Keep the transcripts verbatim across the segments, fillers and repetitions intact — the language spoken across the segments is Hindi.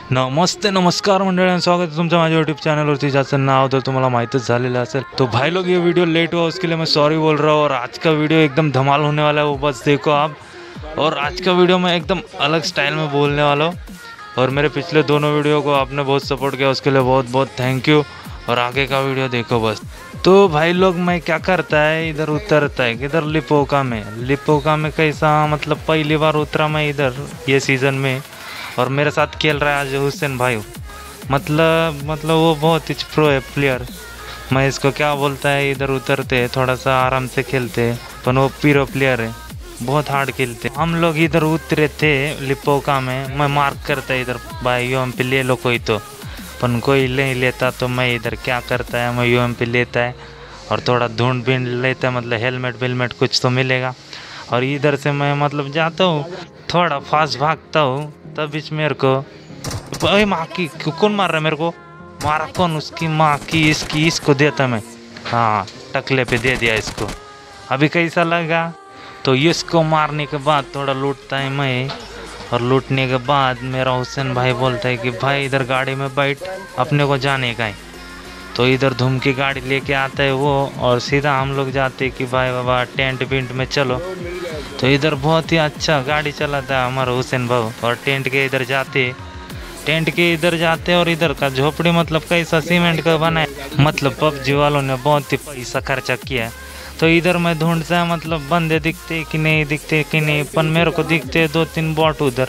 नमस्ते नमस्कार मंडळी, स्वागत है तुमचं माझ्या यूट्यूब चॅनलवरती, ज्याचं नाव तर तुम्हाला माहीतच झालेलं असेल। तो भाई लोग ये वीडियो लेट हुआ उसके लिए मैं सॉरी बोल रहा हूँ। और आज का वीडियो एकदम धमाल होने वाला है, वो बस देखो आप। और आज का वीडियो मैं एकदम अलग स्टाइल में बोलने वाला हूँ। और मेरे पिछले दोनों वीडियो को आपने बहुत सपोर्ट किया, उसके लिए बहुत बहुत थैंक यू। और आगे का वीडियो देखो बस। तो भाई लोग मैं क्या करता है, इधर उतरता है किधर लिपोका में। लिपोका में कैसा मतलब पहली बार उतरा मैं इधर ये सीज़न में। और मेरे साथ खेल रहा है आज हुसैन भाई। मतलब मतलब वो बहुत ही प्रो है प्लेयर। मैं इसको क्या बोलता है, इधर उतरते थोड़ा सा आराम से खेलते, पर वो प्रो प्लेयर है, बहुत हार्ड खेलते। हम लोग इधर उतरे थे लिपोका में। मैं मार्क करता है इधर, भाई यू एम पे ले लो कोई तो, पर कोई नहीं लेता। तो मैं इधर क्या करता है, मैं यू एम पे लेता है और थोड़ा ढूंढ भी लेता है, मतलब हेलमेट वेलमेट कुछ तो मिलेगा। और इधर से मैं मतलब जाता हूँ, थोड़ा फास्ट भागता हूँ, तब बीच मेरे को अरे माँ की कौन मार रहा है मेरे को, मारा कौन, उसकी माँ की इसकी इसको देता मैं। हाँ टकले पे दे दिया इसको। अभी कैसा लगा, तो इसको मारने के बाद थोड़ा लूटता है मैं। और लूटने के बाद मेरा हुसैन भाई बोलता है कि भाई इधर गाड़ी में बैठ, अपने को जाने का है। तो इधर धूम की गाड़ी लेके आता है वो, और सीधा हम लोग जाते कि भाई बाबा टेंट वेंट में चलो। तो इधर बहुत ही अच्छा गाड़ी चलाता है हमारा हुसैन भाई। और टेंट के इधर जाते टेंट के इधर जाते और इधर का झोपड़ी मतलब कैसा सीमेंट का बना है, मतलब पबजी वालों ने बहुत ही पैसा खर्चा किया है। तो इधर मैं ढूंढता है मतलब बंदे दिखते कि नहीं दिखते कि नहीं, पर मेरे को दिखते दो तीन बॉट उधर।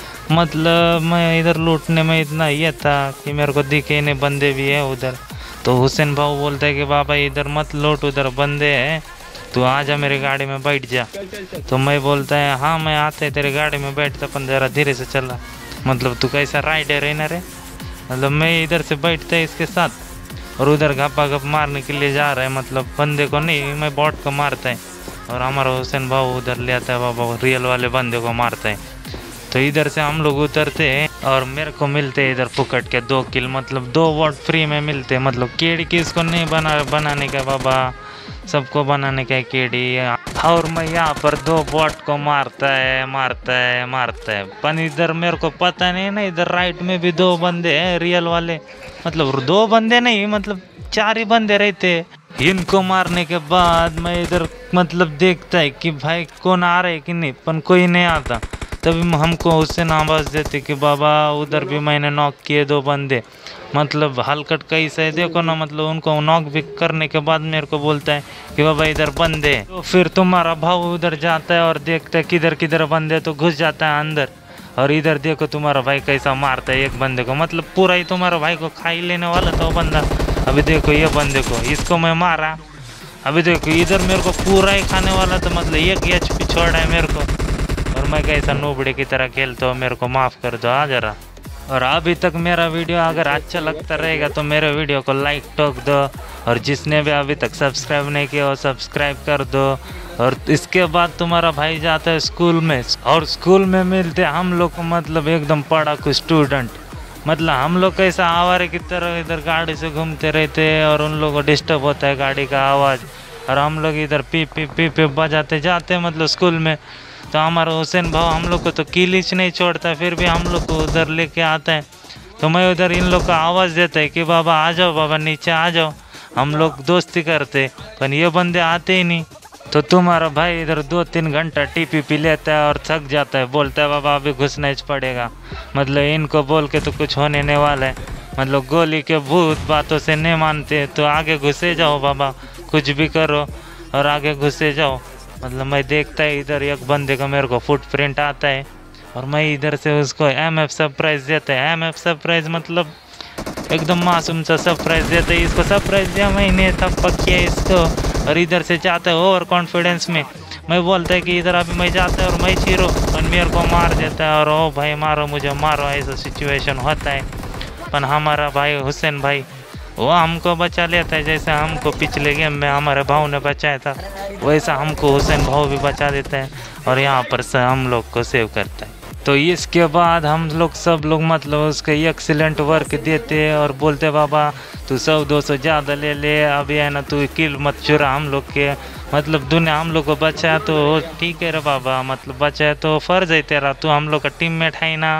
मतलब मैं इधर लूटने में इतना ये था कि मेरे को दिखे नहीं, बंदे भी है उधर। तो हुसैन भाऊ बोलता है कि बाबा इधर मत लूट, उधर बंदे हैं, तू आ जा मेरी गाड़ी में बैठ जा। तो मैं बोलता है हाँ मैं आता है तेरी गाड़ी में बैठता, अपन ज़रा धीरे से चला। मतलब तू कैसा राइडर है ना रे। मतलब मैं इधर से बैठता है इसके साथ और उधर घपा घप मारने के लिए जा रहा है, मतलब बंदे को नहीं, मैं बॉट को मारता है। और हमारा हुसैन भाऊ उधर ले आता है, बाबा रियल वाले बंदे को मारता है। तो इधर से हम लोग उतरते हैं और मेरे को मिलते हैं इधर फुकट के दो किल, मतलब दो वॉट फ्री में मिलते हैं। मतलब केड़ी किसको नहीं बना बनाने का बाबा, सबको बनाने का केड़ी। और मैं यहाँ पर दो बॉट को मारता है मारता है मारता है, पर इधर मेरे को पता नहीं ना, इधर राइट में भी दो बंदे हैं रियल वाले। मतलब दो बंदे नहीं, मतलब चार ही बंदे रहते। इनको मारने के बाद मैं इधर मतलब देखता है कि भाई कौन आ रहा है कि नहीं, पर कोई नहीं आता। तभी हमको हुसैन आवाज़ देते कि बाबा उधर भी मैंने नॉक किए दो बंदे। मतलब हलकट कैसे है देखो ना, मतलब उनको नॉक भी करने के बाद मेरे को बोलता है कि बाबा इधर बंदे। तो फिर तुम्हारा भाव उधर जाता है और देखता है किधर किधर बंदे, तो घुस जाता है अंदर। और इधर देखो तुम्हारा भाई कैसा मारता है एक बंदे को, मतलब पूरा ही तुम्हारा भाई को खा ही लेने वाला था वो बंदा। अभी देखो ये बंदे को, इसको मैं मारा। अभी देखो इधर मेरे को पूरा ही खाने वाला था, मतलब एक एच पी छोड़ा है मेरे को। और मैं कैसा नूबड़े की तरह खेलता हूँ, मेरे को माफ़ कर दो आ जरा। और अभी तक मेरा वीडियो अगर अच्छा लगता रहेगा तो मेरे वीडियो को लाइक ठोक दो। और जिसने भी अभी तक सब्सक्राइब नहीं किया वो सब्सक्राइब कर दो। और इसके बाद तुम्हारा भाई जाता है स्कूल में, और स्कूल में मिलते हम लोग को मतलब एकदम पढ़ाकू स्टूडेंट। मतलब हम लोग कैसा आवारे की तरह इधर गाड़ी से घूमते रहते हैं और उन लोगों को डिस्टर्ब होता है गाड़ी का आवाज़। और हम लोग इधर पी पी पी पी बजाते जाते हैं मतलब स्कूल में। तो हमारा हुसैन भाव हम लोग को तो किलीच नहीं छोड़ता, फिर भी हम लोग को उधर लेके आता है। तो मैं उधर इन लोग को आवाज़ देता है कि बाबा आ जाओ, बाबा नीचे आ जाओ, हम लोग दोस्ती करते। पर ये बंदे आते ही नहीं। तो तुम्हारा भाई इधर दो तीन घंटा टीपी पी लेता है और थक जाता है, बोलता है बाबा अभी घुसना ही पड़ेगा। मतलब इनको बोल के तो कुछ होने नहीं वाला है, मतलब गोली के भूत बातों से नहीं मानते। तो आगे घुसे जाओ बाबा, कुछ भी करो और आगे घुसे जाओ। मतलब मैं देखता है इधर एक बंदे का मेरे को फुटप्रिंट आता है और मैं इधर से उसको एम एफ सरप्राइज देता है। एम एफ सरप्राइज मतलब एकदम मासूम सा सरप्राइज देता है। इसको सरप्राइज दिया मैंने, तब पक्किया इसको। और इधर से जाता है ओवर कॉन्फिडेंस में, मैं बोलता है कि इधर अभी मैं जाता है और मैं चीरो, और मेरे को मार देता है। और ओ भाई मारो मुझे मारो, ऐसा सिचुएशन होता है। पर हमारा भाई हुसैन भाई वो हमको बचा लेता है, जैसे हमको पिछले गेम में हमारे भाव ने बचाया था वैसा हमको हुसैन भाव भी बचा देता है। और यहाँ पर से हम लोग को सेव करता है। तो इसके बाद हम लोग सब लोग मतलब उसके एक्सीलेंट वर्क देते हैं और बोलते बाबा तू सौ दो सौ ज़्यादा ले ले, अभी है ना तू किल मत चुरा हम लोग के। मतलब दुनिया हम लोग को बचाया तो ठीक है रे बाबा, मतलब बचाया तो फ़र्ज़ है तेरा, तू हम लोग का टीममेट है ना।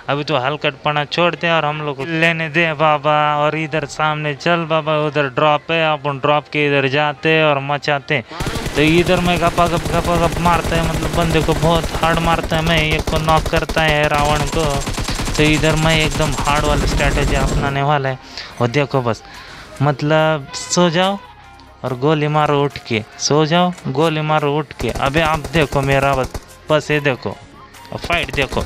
अभी तो हलकटपना छोड़ दे और हम लोग को लेने दे बाबा। और इधर सामने चल बाबा, उधर ड्रॉप है, अपन ड्रॉप के इधर जाते और मचाते। तो इधर मैं गपा गप गपा गप मारता है, मतलब बंदे को बहुत हार्ड मारता है। मैं एक को नॉक करता है रावण को। तो इधर मैं एकदम हार्ड वाला स्ट्रैटेजी अपनाने वाला है। और देखो बस, मतलब सो जाओ और गोली मारो उठ के, सो जाओ गोली मारो उठ के। अबे आप देखो मेरा बस बस ये देखो और फाइट देखो।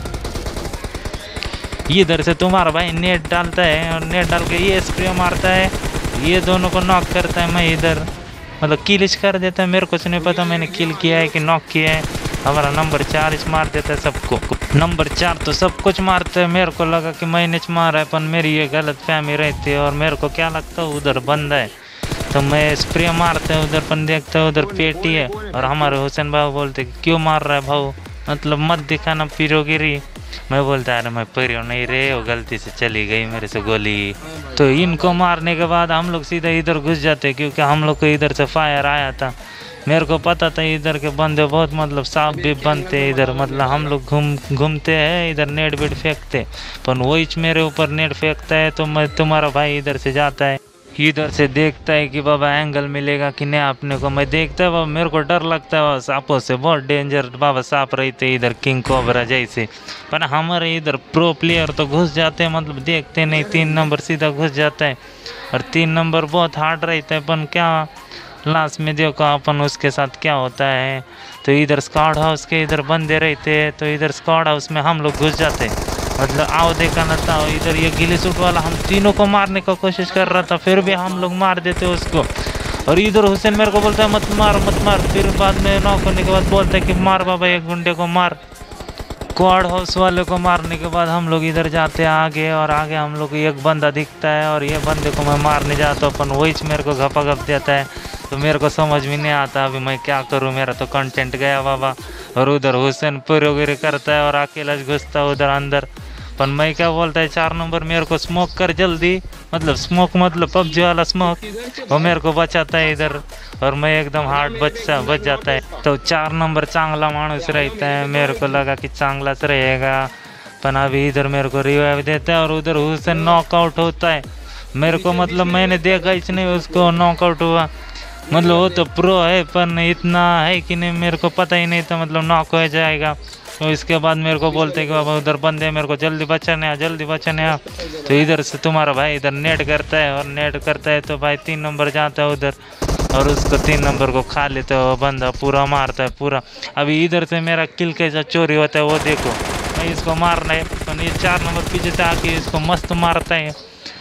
इधर से तुम्हारा भाई नेट डालता है और नेट डाल के ये स्प्रे मारता है, ये दोनों को नॉक करता है। मैं इधर मतलब किलिश कर देता है, मेरे को नहीं पता मैंने किल किया है कि नॉक किया है। हमारा नंबर चार इस मार देता है सबको। नंबर चार तो सब कुछ मारते हैं। मेरे को लगा कि मैंने मारा है, पर मेरी ये गलत फहमी रहती है। और मेरे को क्या लगता है उधर बंदा है, तो मैं स्प्रे मारते हैं उधर, पर देखता है उधर पेटी है। और हमारे हुसैन भाई बोलते क्यों मार रहा है भाऊ, मतलब मत दिखाना पीरोगिरी। मैं बोलता अरे मैं परियो नहीं रे, वो गलती से चली गई मेरे से गोली। तो इनको मारने के बाद हम लोग सीधा इधर घुस जाते, क्योंकि हम लोग को इधर से फायर आया था। मेरे को पता था इधर के बंदे बहुत मतलब साफ भी बनते इधर, मतलब हम लोग घूम घूमते हैं इधर, नेट वेट फेंकते, पर वही मेरे ऊपर नेट फेंकता है। तो मैं तुम्हारा भाई इधर से जाता है, इधर से देखता है कि बाबा एंगल मिलेगा कि नहीं अपने को। मैं देखता है बाबा, मेरे को डर लगता है बाबा सांपों से, बहुत डेंजर बाबा सांप रहते इधर, किंग कोबरा जैसे। पर हमारे इधर प्रो प्लेयर तो घुस जाते हैं, मतलब देखते नहीं, तीन नंबर सीधा घुस जाता है। और तीन नंबर बहुत हार्ड रहता है, पर क्या लास्ट में देखो अपन उसके साथ क्या होता है। तो इधर स्क्वाड हाउस के इधर बंदे रहते हैं, तो इधर स्क्वाड हाउस में हम लोग घुस जाते हैं। मतलब आओ देखा ना था, इधर ये गिली सूट वाला हम तीनों को मारने का कोशिश कर रहा था, फिर भी हम लोग मार देते उसको। और इधर हुसैन मेरे को बोलता है मत मार मत मार, फिर बाद में नॉक होने के बाद बोलता है कि मार बाबा एक गुंडे को मार। स्क्वाड हाउस वाले को मारने के बाद हम लोग इधर जाते हैं आगे, और आगे हम लोग को एक बंदा दिखता है, और ये बंदे को मैं मारने जाता हूँ, अपन वही मेरे को घपा घप देता है। तो मेरे को समझ में नहीं आता अभी मैं क्या करूँ, मेरा तो कंटेंट गया बाबा। और उधर हुसैन पुरोगिरी करता है और अकेला घुसता है उधर अंदर। पर मैं क्या बोलता है चार नंबर मेरे को स्मोक कर जल्दी, मतलब स्मोक मतलब पबजी वाला स्मोक, वो मेरे को बचाता है इधर, और मैं एकदम हार्ड बच बच जाता है। तो चार नंबर चांगला मानुस रहता है, मेरे को लगा कि चांगलाच रहेगा, पर अभी इधर मेरे को रिवाइव देता है और उधर हुसैन नॉकआउट होता है। मेरे को मतलब मैंने देखा ही नहीं उसको नॉकआउट हुआ, मतलब वो तो प्रो है, पर इतना है कि नहीं मेरे को पता ही नहीं था, मतलब नॉक हो जाएगा। तो इसके बाद मेरे को बोलते कि बाबा उधर बंदे, मेरे को जल्दी बचाने आ जल्दी बचाने आ। तो इधर से तुम्हारा भाई इधर नेट करता है, और नेट करता है तो भाई तीन नंबर जाता है उधर, और उसको तीन नंबर को खा लेता है वो बंदा, पूरा मारता है पूरा। अभी इधर से मेरा किल कैसा चोरी होता है वो देखो, मैं इसको मारना है, तो ये चार नंबर पीछे से आके इसको मस्त मारता है।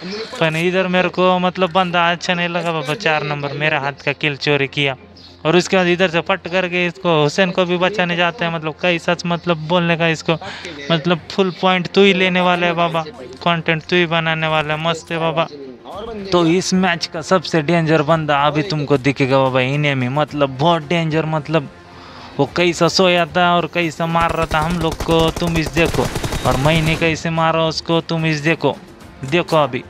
पर इधर मेरे को मतलब बंदा अच्छा नहीं लगा बाबा, चार नंबर मेरा हाथ का किल चोरी किया। और उसके बाद इधर से फट करके इसको हुसैन को भी बचाने जाते हैं, मतलब कई सच मतलब बोलने का इसको, मतलब फुल पॉइंट तू ही लेने वाला है बाबा, कंटेंट तू ही बनाने वाला है, मस्त है बाबा। तो इस मैच का सबसे डेंजर बंदा अभी तुमको दिखेगा बाबा, इनेमी, मतलब बहुत डेंजर, मतलब वो कैसा सोया था और कैसा मार रहा था हम लोग को तुम इस देखो, और मैंने कैसे मारा उसको तुम इस देखो देखो। अभी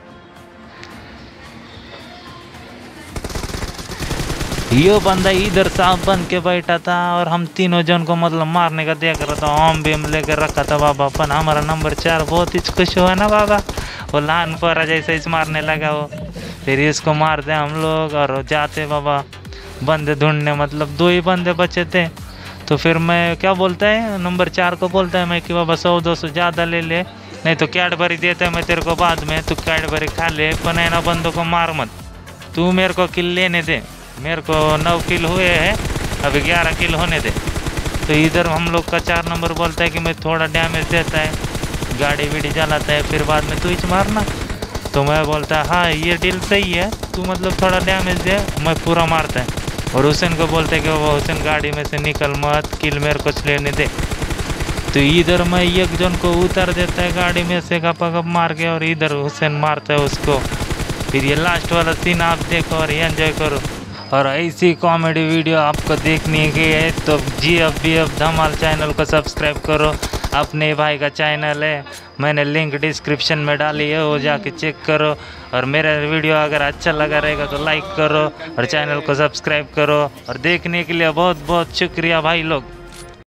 ये बंदा इधर सांप बन के बैठा था और हम तीनों जन को मतलब मारने का देख रहा था, ओम बीम लेकर रखा था बाबा। अपन हमारा नंबर चार बहुत ही खुश हुआ ना बाबा, वो लान पर जैसे इस मारने लगा वो, फिर इसको मारते हम लोग और जाते बाबा बंदे ढूंढने, मतलब दो ही बंदे बचे थे। तो फिर मैं क्या बोलता है नंबर चार को बोलता है मैं कि बाबा सौ दो सौ ज़्यादा ले ले, नहीं तो कैडबरी देता है मैं तेरे को बाद में, तू कैडबरी खा ले, पर ना बंदों को मार मत, तू मेरे को किल लेने दे। मेरे को नौ किल हुए हैं, अभी ग्यारह किल होने दे। तो इधर हम लोग का चार नंबर बोलता है कि मैं थोड़ा डैमेज देता है, गाड़ी वीड़ी जलाता है, फिर बाद में तू ही मारना। तो मैं बोलता है हाँ ये डील सही है, तू मतलब थोड़ा डैमेज दे, मैं पूरा मारता है। और हुसैन को बोलते हैं कि वो हुसैन गाड़ी में से निकल मत, किल मेरे को लेने दे। तो इधर मैं एक जन को उतार देता है गाड़ी में से गपा गप मार के, और इधर हुसैन मारता है उसको। फिर ये लास्ट वाला सीन आप देखो और एंजॉय करो। और ऐसी कॉमेडी वीडियो आपको देखनी है तो G F B F Dhamaal channel को सब्सक्राइब करो, अपने भाई का चैनल है, मैंने लिंक डिस्क्रिप्शन में डाली है, वो जाके चेक करो। और मेरा वीडियो अगर अच्छा लगा रहेगा तो लाइक करो और चैनल को सब्सक्राइब करो, और देखने के लिए बहुत बहुत शुक्रिया भाई लोग।